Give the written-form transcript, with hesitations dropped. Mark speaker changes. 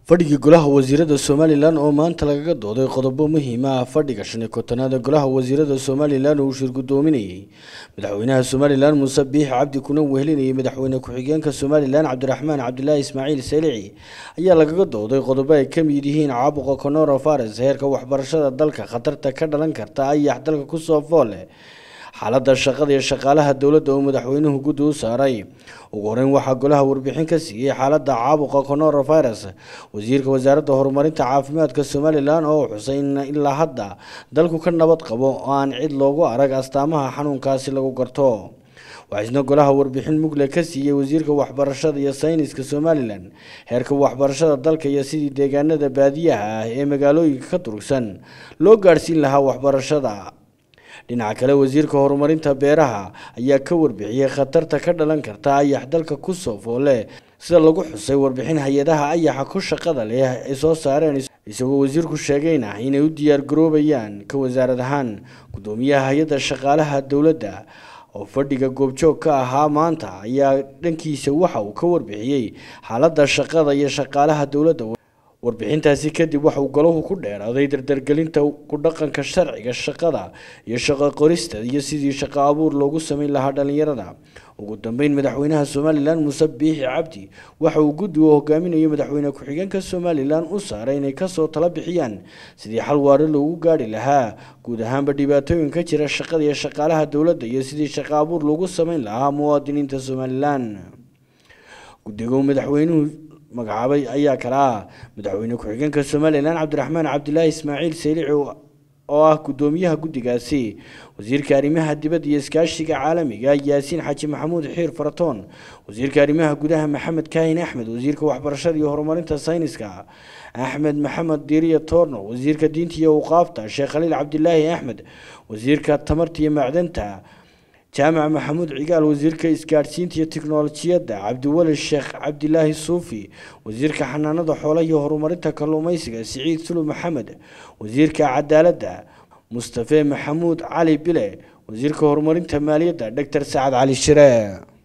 Speaker 1: fadhigii golaha wasiirada Somaliland oo maanta lagaga dooday qodobo muhiim ah fadhiga 15aad golaha wasiirada Somaliland oo shir gudoominayay madaxweynaha Somaliland Muuse Biixi Cabdi kuna wehelinayay madaxweyne ku-xigeenka Somaliland Cabdiraxmaan Cabdilaahi Ismaaciil Salici ayaa lagaga dooday qodobo ay ka mid yihiin caabuqa coronavirus heerka waxbarashada dalka khatarta ka dhalan karta ayax dalka ku soo foole xaaladda shaqada iyo shaqaalaha dawladda oo madaxweynuhu guddi u saaray ugu horeyn waxaa golaha warbixin ka siiyay xaaladda caabuqa coronavirus wasiirka wasaaradda horumarinta caafimaadka Somaliland oo xusay in ilaa hadda dalku ka nabad qabo oo aan cid loogu arag astaamaha xanuunkaasi lagu garto waxaana golaha warbixin mugle ka siiyay wasiirka waxbarashada iyo sayniska Somaliland heerka waxbarashada dalka iyo sidii deegaanada baadiyaha ah ee magaalooyinka ka durugsan loo gaarsiin lahaa waxbarashada dhinaca kale wasiirka horumarinta beeraha ayaa ka warbixiyay khatarta ka dhalan karta ayax dalka ku soo foole sida lagu xusay warbixin hay'adaha ayaxa ku shaqada leh ay soo saareen isagoo wasiirku sheegayna inay u diyaar garoobayaan ka wasaarad ahaan gudoomiyaha hay'adda shaqaalaha dawladda oo fadhiga goobjoog ka ahaa maanta ayaa dhankiisa waxa uu ka warbixiyay xaaladda shaqada iyo shaqaalaha dawladda warbixintaasi kadib waxa uu golahu ku dheeraaday dardargelinta ku dhaqanka sharciga shaqada iyo shaqo qorista iyo sidii shaqo abuur loogu sameyn lahaa dhalinyarada ugu dambeyn madaxweynaha Somaliland Muuse Biixi Cabdi waxa uu guddi u hogaaminayo madaxweyne ku-xigeenka Somaliland u saaray inay ka soo tala bixiyaan sidii xal waara loogu gaari lahaa guud ahaanba dhibaatooyinka jira shaqada iyo shaqaalaha dawladda iyo sidii shaqo abuur loogu sameyn lahaa muwaadiniinta Somaliland guddiga madaxweynuhu magacaabay ayaa kala madaxweyne ku-xigeenka Somaliland Cabdiraxmaan Cabdilaahi Ismaaciil Salici oo ah gudoomiyaha guddigaasi wasiirka arrimaha dibadda iyo iskaashiga caalamiga Yaasiin Xaaji Maxamuud Xiir Faratoon wasiirka arrimaha gudaha Maxamed Kaahin Axmed wasiirka waxbarashada iyo horumarinta sayniska Axmed Maxamed Diiriye Toorno wasiirka diinta iyo awqaafta Sheekh Khaliil Cabdilaahi Axmed wasiirka tamarta iyo macdanta جامع محمود عقال وزير كإسكارسين تكنولوجيا عبد الولي الشيخ عبد الله الصوفي وزير كحنانة حولي هرمرتها كلوميسك سعيد سلو محمد وزير كعدالة مصطفى محمود علي بلي وزير كهرمرتها مالية دكتور سعد علي الشراء